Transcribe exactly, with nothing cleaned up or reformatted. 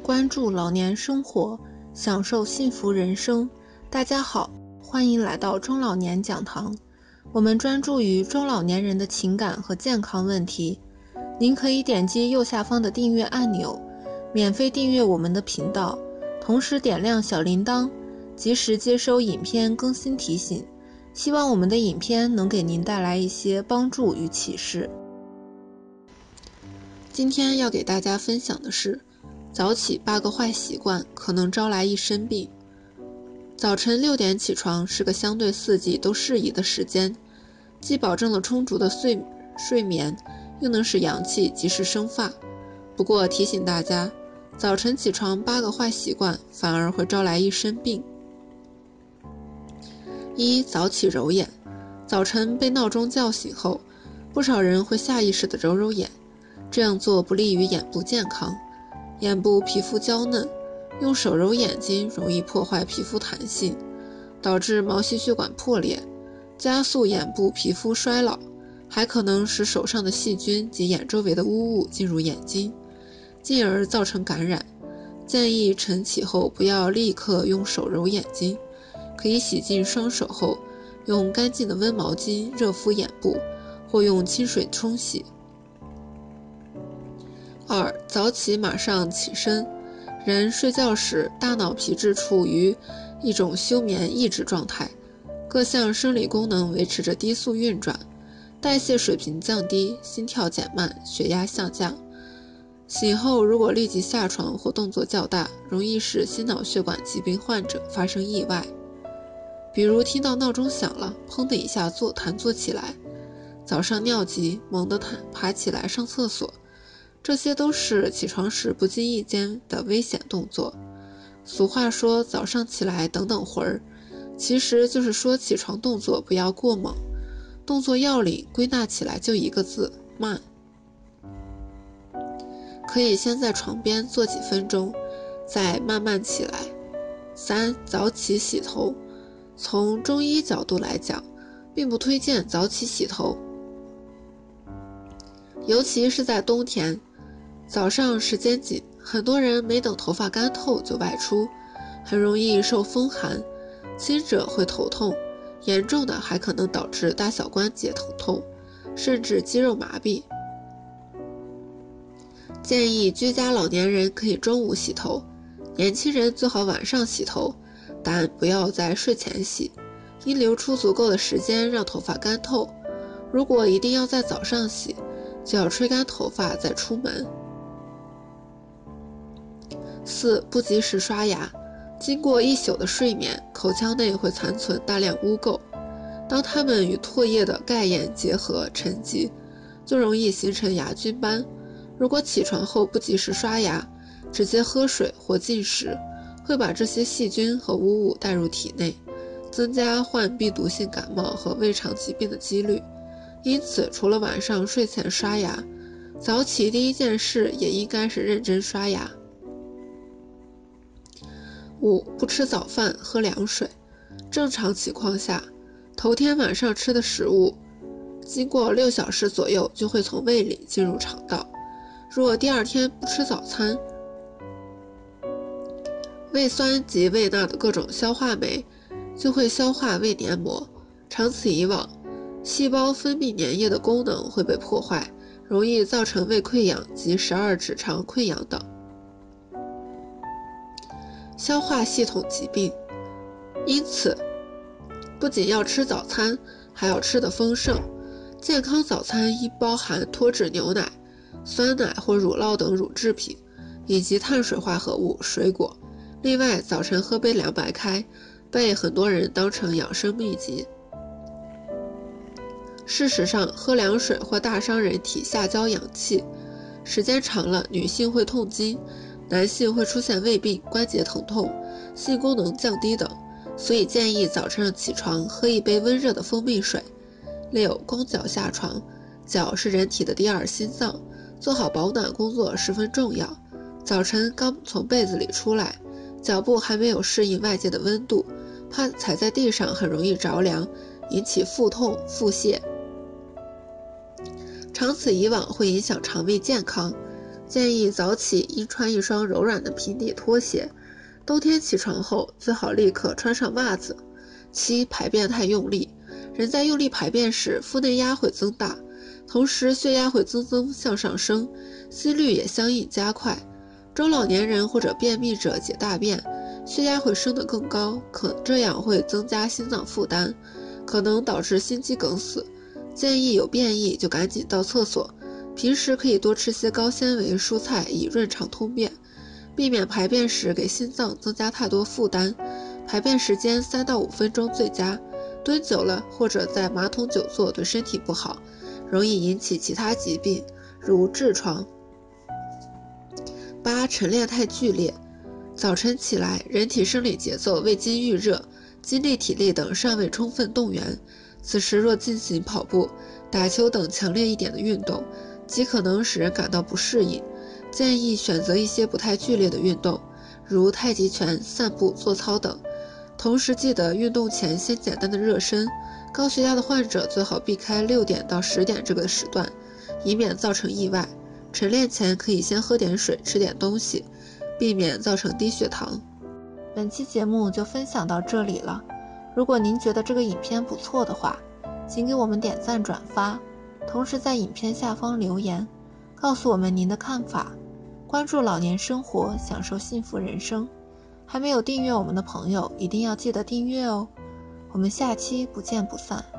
关注老年生活，享受幸福人生。大家好，欢迎来到中老年讲堂。我们专注于中老年人的情感和健康问题。您可以点击右下方的订阅按钮，免费订阅我们的频道，同时点亮小铃铛，及时接收影片更新提醒。希望我们的影片能给您带来一些帮助与启示。今天要给大家分享的是，早起八个坏习惯可能招来一身病。早晨六点起床是个相对四季都适宜的时间，既保证了充足的睡睡眠，又能使阳气及时生发。不过提醒大家，早晨起床八个坏习惯反而会招来一身病。一、早起揉眼。早晨被闹钟叫醒后，不少人会下意识地揉揉眼，这样做不利于眼部健康。眼部皮肤娇嫩，用手揉眼睛容易破坏皮肤弹性，导致毛细血管破裂，加速眼部皮肤衰老，还可能使手上的细菌及眼周围的污物进入眼睛，进而造成感染。建议晨起后不要立刻用手揉眼睛，可以洗净双手后，用干净的温毛巾热敷眼部，或用清水冲洗。二、早起马上起身。人睡觉时，大脑皮质处于一种休眠抑制状态，各项生理功能维持着低速运转，代谢水平降低，心跳减慢，血压下降。醒后如果立即下床或动作较大，容易使心脑血管疾病患者发生意外。比如听到闹钟响了，砰的一下坐弹坐起来，早上尿急，猛地爬起来上厕所，这些都是起床时不经意间的危险动作。俗话说早上起来等等会儿，其实就是说起床动作不要过猛，动作要领归纳起来就一个字：慢。可以先在床边坐几分钟，再慢慢起来。三、早起洗头。从中医角度来讲，并不推荐早起洗头，尤其是在冬天，早上时间紧，很多人没等头发干透就外出，很容易受风寒，轻者会头痛，严重的还可能导致大小关节疼痛，甚至肌肉麻痹。建议居家老年人可以中午洗头，年轻人最好晚上洗头，但不要在睡前洗，应留出足够的时间让头发干透。如果一定要在早上洗，就要吹干头发再出门。四、不及时刷牙。经过一宿的睡眠，口腔内会残存大量污垢，当它们与唾液的钙盐结合沉积，就容易形成牙菌斑。如果起床后不及时刷牙，直接喝水或进食，会把这些细菌和污物带入体内，增加患病毒性感冒和胃肠疾病的几率。因此，除了晚上睡前刷牙，早起第一件事也应该是认真刷牙。五、不吃早饭，喝凉水。正常情况下，头天晚上吃的食物，经过六小时左右就会从胃里进入肠道。若第二天不吃早餐，胃酸及胃钠的各种消化酶就会消化胃黏膜，长此以往，细胞分泌粘液的功能会被破坏，容易造成胃溃疡及十二指肠溃疡等消化系统疾病。因此，不仅要吃早餐，还要吃得丰盛。健康早餐应包含脱脂牛奶、酸奶或乳酪等乳制品，以及碳水化合物、水果。另外，早晨喝杯凉白开，被很多人当成养生秘籍。事实上，喝凉水会大伤人体下焦阳气，时间长了，女性会痛经，男性会出现胃病、关节疼痛、性功能降低等，所以建议早上起床喝一杯温热的蜂蜜水。六、光脚下床。脚是人体的第二心脏，做好保暖工作十分重要。早晨刚从被子里出来，脚部还没有适应外界的温度，怕踩在地上很容易着凉，引起腹痛、腹泻。长此以往会影响肠胃健康， 建议早起应穿一双柔软的平底拖鞋，冬天起床后最好立刻穿上袜子。七、排便太用力，人在用力排便时腹内压会增大，同时血压会增增向上升，心率也相应加快。中老年人或者便秘者解大便，血压会升得更高，可这样会增加心脏负担，可能导致心肌梗死。建议有便意就赶紧到厕所，平时可以多吃些高纤维蔬菜以润肠通便，避免排便时给心脏增加太多负担。排便时间三到五分钟最佳，蹲久了或者在马桶久坐对身体不好，容易引起其他疾病，如痔疮。八、晨练太剧烈，早晨起来，人体生理节奏未经预热，精力体力等尚未充分动员，此时若进行跑步、打球等强烈一点的运动，极可能使人感到不适应。建议选择一些不太剧烈的运动，如太极拳、散步、做操等。同时记得运动前先简单的热身，高血压的患者最好避开六点到十点这个时段，以免造成意外。晨练前可以先喝点水，吃点东西，避免造成低血糖。 本期节目就分享到这里了，如果您觉得这个影片不错的话，请给我们点赞转发，同时在影片下方留言，告诉我们您的看法。关注老年生活，享受幸福人生。还没有订阅我们的朋友，一定要记得订阅哦。我们下期不见不散。